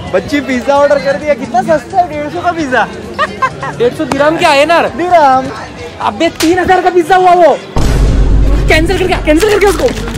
बच्ची pizza order कर दिया। कितना सस्ता है, 150 का पिज्जा। 150 दिरहम क्या है ना? दिरहम। अबे 3000 का पिज्जा हुआ वो। कैंसिल करके उसको।